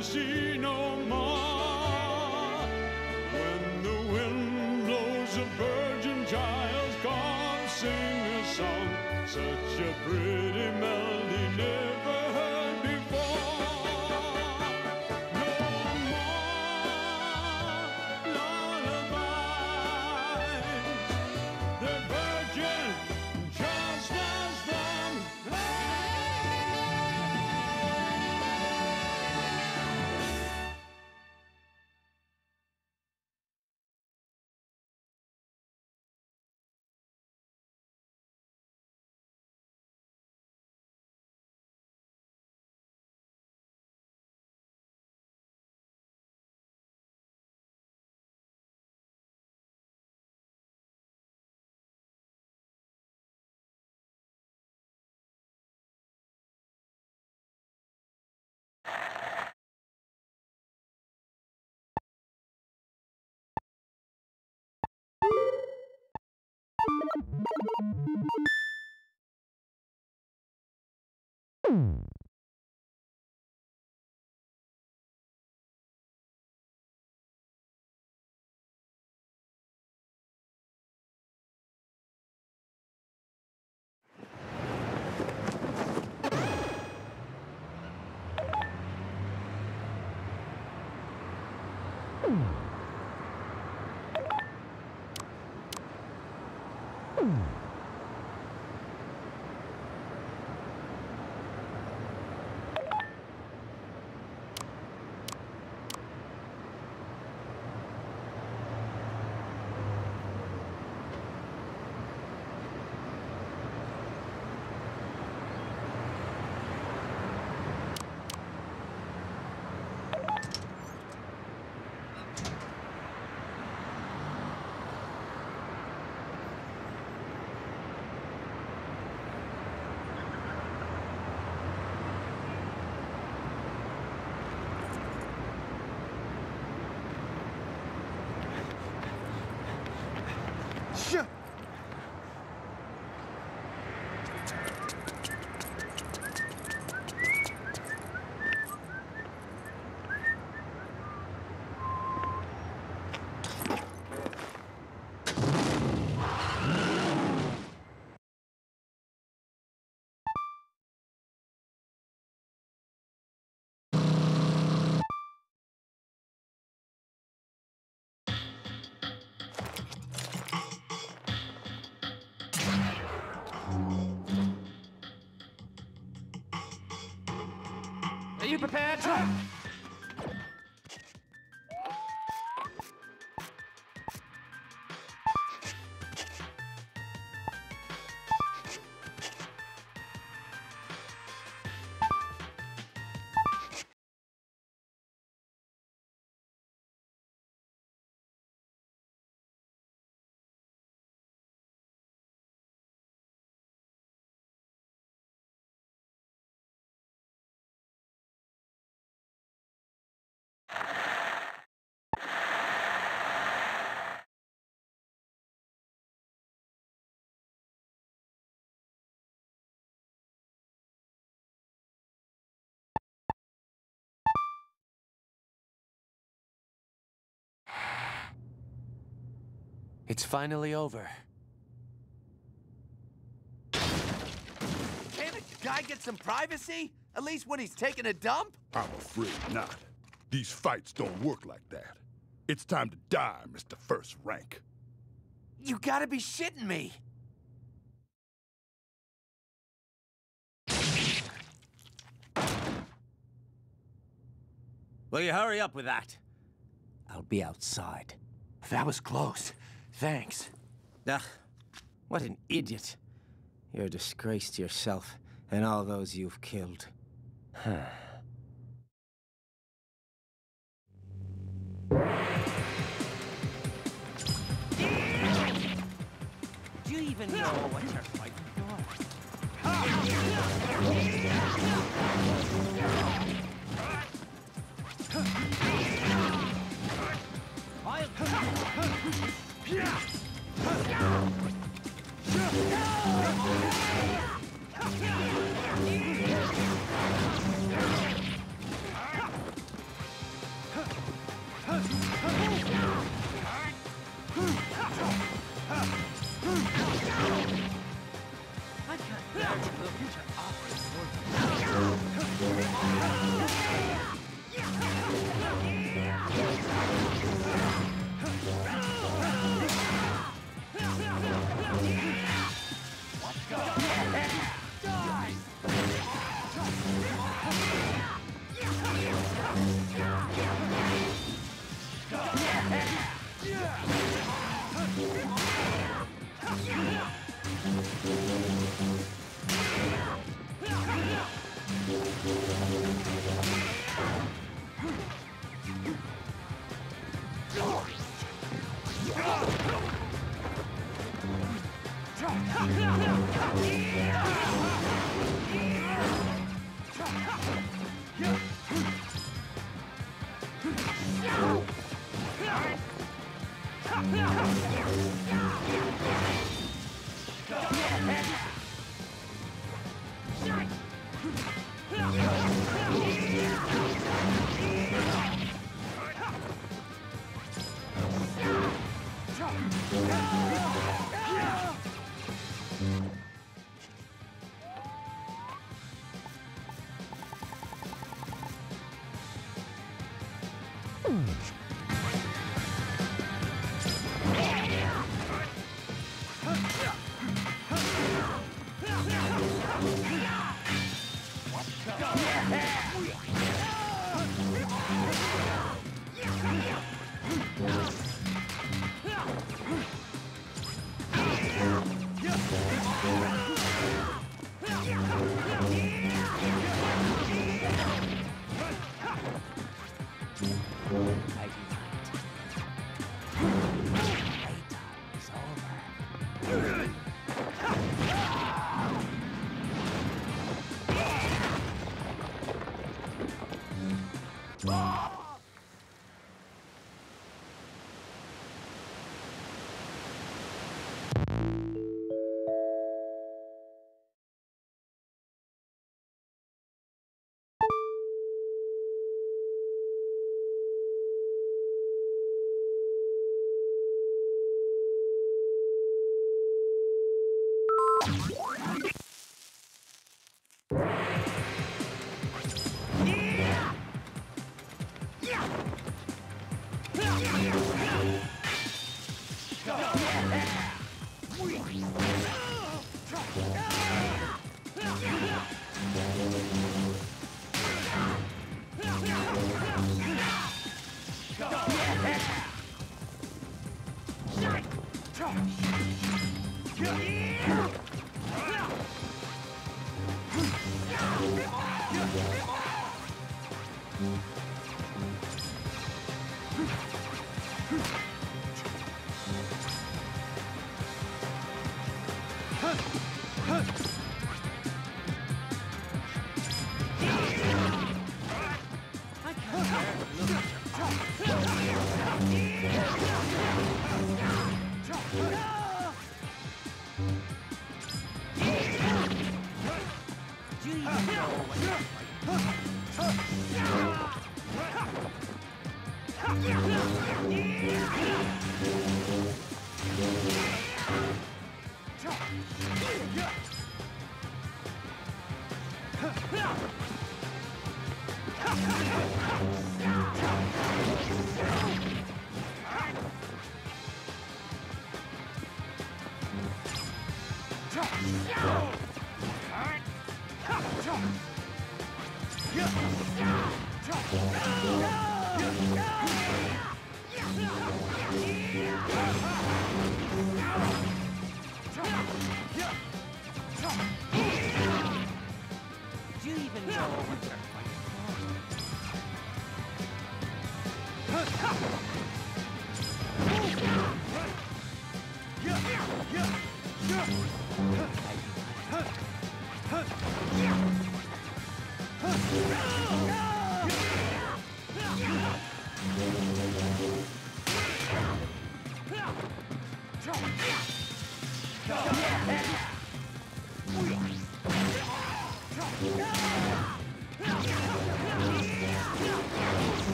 to see no more. When the wind blows, a virgin child's gone, sing a song, such a pretty melody never heard before. No more lullabies, the virgin just lost them. Are you prepared? It's finally over. Can't a guy get some privacy? At least when he's taking a dump? I'm afraid not. These fights don't work like that. It's time to die, Mr. First Rank. You gotta be shitting me. Will you hurry up with that? I'll be outside. That was close. Thanks. Ugh, what an idiot. You're a disgrace to yourself and all those you've killed. Do you even know what you're fighting for?